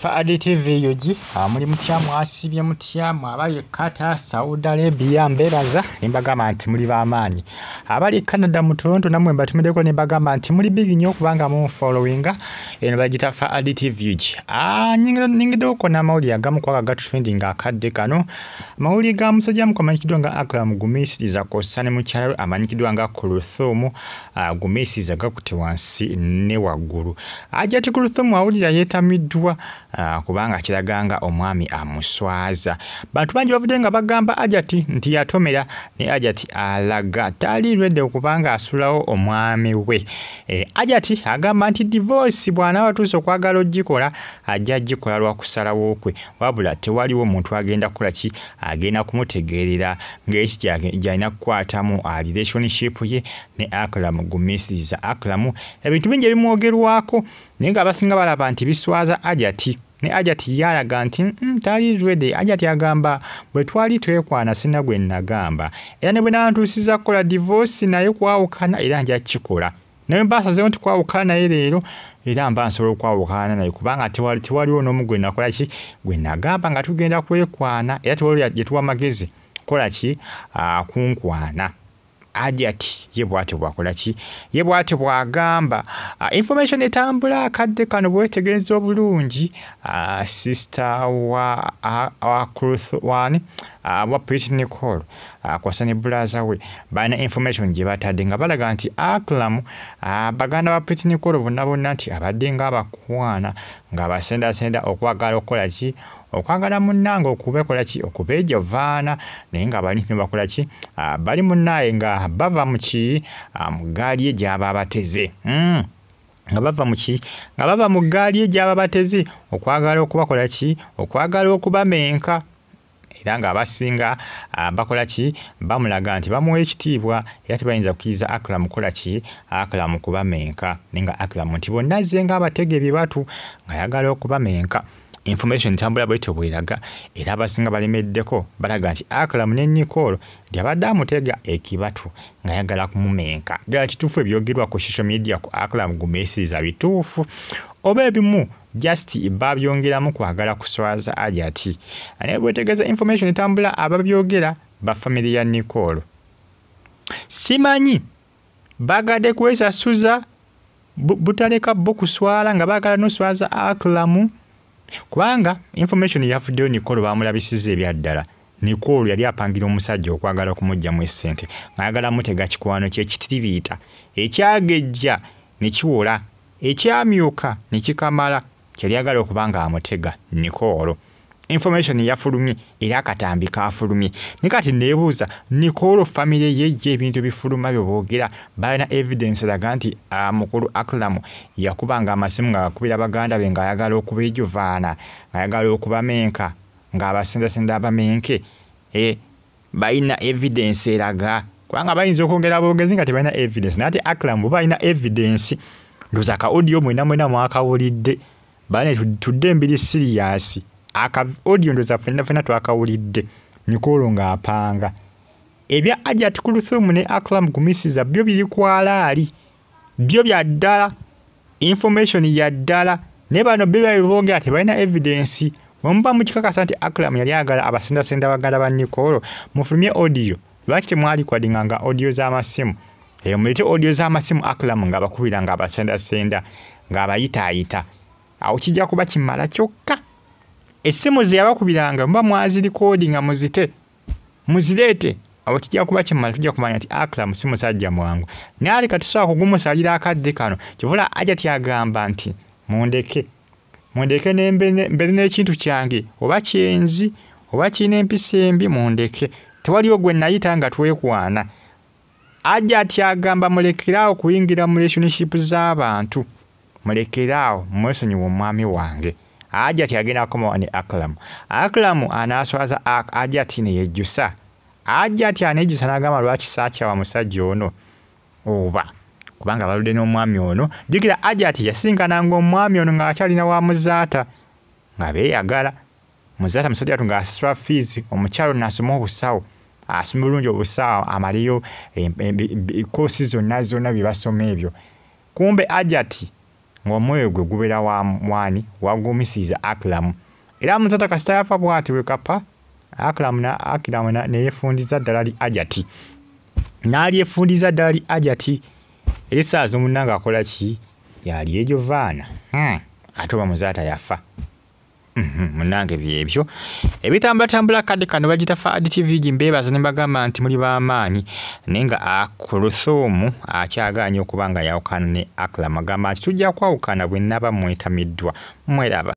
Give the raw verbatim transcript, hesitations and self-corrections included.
Faadi T V yoji muri mutyamu asibye mutyamu abali kata Saudi Arabia mbebaza nimbagamba nti muri bamanyi abali Canada mu Toronto namwe mbatumideko nimbagamba nti muri big nnyo kubanga mu followinga eno bagita Faadi T V yoji ah nyingido nyingido ko na mauli agamu kwa gatu trending akadde kano mauli ga musajja mukomanyikidwa nga Acram Gumisiliza ko sane mu kyalo amanyikidwa nga Kuluthumu Akozze gakutte wansi ne waggulu Hajjat Kuluthumu awulira yetamidwa Uh, kubanga kiraganga omwami amuswaza bantu bangi bavudde nga bagamba Hajjat nti yatomera ne Hajjat alaga tali ready okubanga asulawo omwami we eh, Hajjat agamba nti divorce bwana watuso kwagala ogikola ajja gikola lwa kusalawo kwe wabula tewaliwo omuntu agenda kukola ki agenda kumutegerera ng'eki kyalina kukwatamu a relationship ye ne Acram Gumisiliza Acram ebintu bingi ebimwogerwako naye nga abasinga balaba nti biswaza Hajjat ne Hajjat yalaga nti mm, tali ready Hajjat agamba bwe twali twekwana sina gwe nagamba era ne bwe nantuusiza kukola divorce naye kwawukana era nja kikola naye mbasazeewo nti kwawukana naye leero era mba nsobola okwawukana naye kubanga tewali tewaliwo n'omu gwe nakola ki gwe nagamba nga tugenda kwekwana era tewaliwo yetuwa magezi kola ki akunkwana Hajjat ye bwate bwakola ki ye bwate bwagamba uh, information etambula akadde kano bwetegereza obulungi uh, sister wa uh, wa Kuluthumu uh, wa Pretty Nicole uh, kwasane brother we bana information gye batadde nga balaga nti Acram uh, baganda ba Pretty Nicole bonna bonna nti abadde nga bakwana nga basenda senda okwagala okola ki okwagala munnanga okubekola ki okubeja vaana naye nga bali bakola ki uh, bali munnaye nga bava mu ki uh, mu gaali egyaba bateze mm. nga bava mu ki nga bava mu gaali egyaba bateze okwagala okubakola ki okwagala okubamenka era nga abasinga uh, bakola ki bamulaga nti bamuwa ekitiibwa era tebayinza kukiriza Acram kola ki Acram kubamenka naye nga Acram nti bonna azze nga abatege bibatu nga yagala okubamenka information tambula bwete bweraga era abasinga balemeddeko balaga nti Acram ne Nicole lyabadde amutega ekibatu nga yagala kumumenka ddala kituufu ebyogerwa ku social media ku Acram Gumisiliza bituufu oba ebimu just babyongeramu kwagala kuswaza Hajjat naye bwetegeeza information etambula ababyogera ba family ya Nicole simanyi bagadde kwesasuza butaleka bokuswala nga bagala noswaza Acram kubanga information yafuddeyo Nicole bamulabisiza Ebyadala Nicole yali apangira omusajja okwagala okumujja mu essente ng'ayagala mutega kikwano kye kitiribiita ekyagejja ne kiwola ekyamyuka ne kikamala kyali agala okubanga amutega Nicole information yafulumye era akatambi kafulumye nikati nebuuza Nicole family ye ye ebintu bifuluma byobogera balina evidence laga nti mukulu Acram yakubanga amasimu nga akubira baganda be nga ayagala okubejovaana nga ayagala okubamenka nga abasinda sinda abamenke eh balina evidence eraga kubanga bayinza okwongera abogezi nga tebalina evidence nati Acram balina evidence ndozaka audio mwena mwena mwakawulidde balina tudde mbiri serious aka audio ndoza fena fena twakawulidde Nicole nga apanga ebya Hajjat Kuluthumu ne Acram Gumisiliza byo biri kwalaali byo bya ddala information ya ddala ne bano bibya bibonge ate balina evidence wamba mu kikakasa nti Acram yali agala abasinda senda bagala ba Nicole mufulumye audio lwaki mwali kwadinganga audio za masimu eyo mulete audio za masimu Acram nga bakubira nga abasenda senda nga abayita ayita awo kijja kuba kimala kyokka esimu ze yabakubiranga mba mwazi recording muzite muzilete awo kijja kuba kimala tujja kumanya nti Acram si musajja mwangu naali katisobola kugumusalira akadde kano kivula Hajjat agamba nti mundeke mundeke nembere n'ekintu kyange oba kyenzi oba kina empisa embi mundeke tewaliwo gwe nayita nga twekwana Hajjat agamba mulekerawo kuyingira mu relationship z'abantu mulekerawo mwesonyiwa omwami wange Hajjat yagenda koma ne Acram Acram anaswaza Hajjat ne yejjusa Hajjat anejjusa n'agamba lwaki saakya wa musajja ono oba kubanga baludde n'omwami ono jjukira Hajjat yasinkananga omwami ono ng'akyalina wa muzaata nga beeyagala muzaata musajja watu ng'asasula fees omukyalo n'asoma obusawo asoma bulungi obusawo amaliyo koosi zonna zonna bye basoma ebyo kumbe Hajjat ng'omwoyo gwe gubeera wa mwani wa Gumisiliza Acram. Era muzata kasita yafa bw'ati wekapa Acram na Acram na ne yefundiza ddala li Hajjat. N'ali yefundiza ddala li Hajjat. Erisaazo munnanga akola ki? Yali ejovaana. Hmm. Ate oba muzaata yafa. Mhm, munange byebyo. Ebitambula tambula kadi kano bagita Fadi T V gimbebaza ne bagamba nti muri b'amaanyi nenga Kuluthumu akyagaanye okuba nga yawukana ne Acram agamba nti tujja kwawukana bwe nnaba mwetamiddwa. Mweraba.